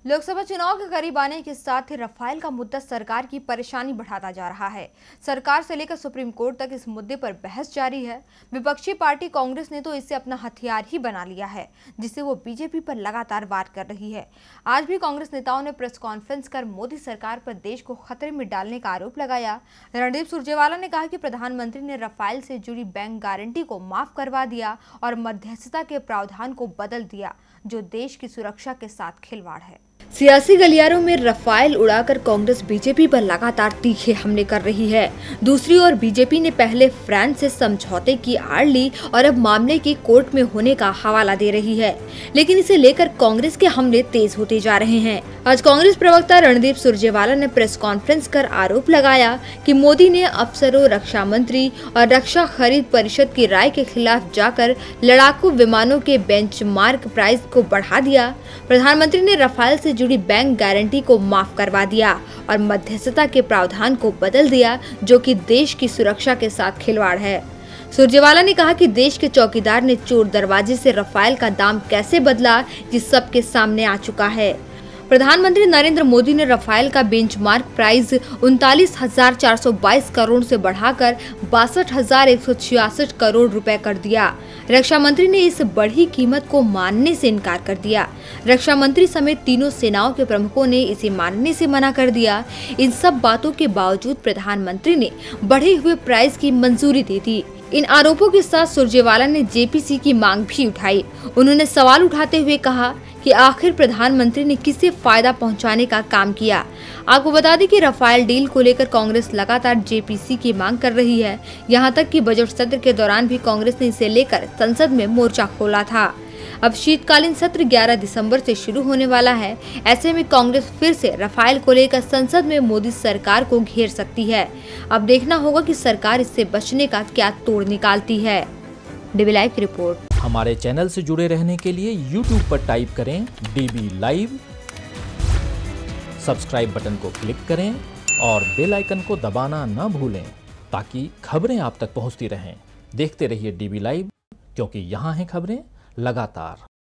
लोकसभा चुनाव के करीब आने के साथ ही रफाल का मुद्दा सरकार की परेशानी बढ़ाता जा रहा है। सरकार से लेकर सुप्रीम कोर्ट तक इस मुद्दे पर बहस जारी है। विपक्षी पार्टी कांग्रेस ने तो इसे अपना हथियार ही बना लिया है, जिससे वो बीजेपी पर लगातार वार कर रही है। आज भी कांग्रेस नेताओं ने प्रेस कॉन्फ्रेंस कर मोदी सरकार पर देश को खतरे में डालने का आरोप लगाया। रणदीप सुरजेवाला ने कहा कि प्रधानमंत्री ने रफाल से जुड़ी बैंक गारंटी को माफ करवा दिया और मध्यस्थता के प्रावधान को बदल दिया, जो देश की सुरक्षा के साथ खिलवाड़ है। सियासी गलियारों में रफाल उड़ाकर कांग्रेस बीजेपी पर लगातार तीखे हमले कर रही है। दूसरी ओर बीजेपी ने पहले फ्रांस से समझौते की आड़ ली और अब मामले की कोर्ट में होने का हवाला दे रही है, लेकिन इसे लेकर कांग्रेस के हमले तेज होते जा रहे हैं। आज कांग्रेस प्रवक्ता रणदीप सुरजेवाला ने प्रेस कॉन्फ्रेंस कर आरोप लगाया कि मोदी ने अफसरों, रक्षा मंत्री और रक्षा खरीद परिषद की राय के खिलाफ जाकर लड़ाकू विमानों के बेंचमार्क प्राइस को बढ़ा दिया। प्रधानमंत्री ने रफाल से जुड़ी बैंक गारंटी को माफ करवा दिया और मध्यस्थता के प्रावधान को बदल दिया, जो कि देश की सुरक्षा के साथ खिलवाड़ है। सुरजेवाला ने कहा कि देश के चौकीदार ने चोर दरवाजे से रफाल का दाम कैसे बदला, ये सबके सामने आ चुका है। प्रधानमंत्री नरेंद्र मोदी ने रफाल का बेंचमार्क प्राइस 39,422 करोड़ से बढ़ाकर 62,166 करोड़ रुपए कर दिया। रक्षा मंत्री ने इस बढ़ी कीमत को मानने से इनकार कर दिया। रक्षा मंत्री समेत तीनों सेनाओं के प्रमुखों ने इसे मानने से मना कर दिया। इन सब बातों के बावजूद प्रधानमंत्री ने बढ़े हुए प्राइस की मंजूरी दे दी। इन आरोपों के साथ सुरजेवाला ने जेपीसी की मांग भी उठाई। उन्होंने सवाल उठाते हुए कहा कि आखिर प्रधानमंत्री ने किसे फायदा पहुंचाने का काम किया। आपको बता दें कि रफाल डील को लेकर कांग्रेस लगातार जेपीसी की मांग कर रही है। यहां तक कि बजट सत्र के दौरान भी कांग्रेस ने इसे लेकर संसद में मोर्चा खोला था। अब शीतकालीन सत्र 11 दिसंबर से शुरू होने वाला है। ऐसे में कांग्रेस फिर से रफाल को लेकर संसद में मोदी सरकार को घेर सकती है। अब देखना होगा कि सरकार इससे बचने का क्या तोड़ निकालती है। डीबी लाइव की रिपोर्ट। हमारे चैनल से जुड़े रहने के लिए YouTube पर टाइप करें डीबी लाइव, सब्सक्राइब बटन को क्लिक करें और बेल आइकन को दबाना न भूलें, ताकि खबरें आप तक पहुंचती रहें। देखते रहिए डीबी लाइव, क्योंकि यहाँ हैं खबरें लगातार।